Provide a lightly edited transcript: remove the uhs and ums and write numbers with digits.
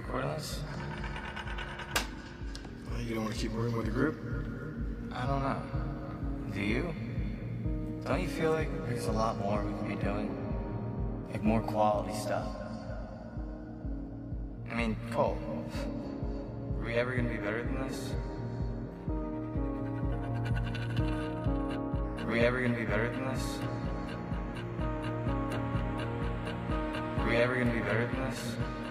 recording this? Well, you don't want to keep working with the group? I don't know. Do you? Don't you feel like there's a lot more we could be doing? Like more quality stuff? I mean, Cole, are we ever gonna be better than this? Are we ever gonna be better than this? Are we ever gonna be better than this?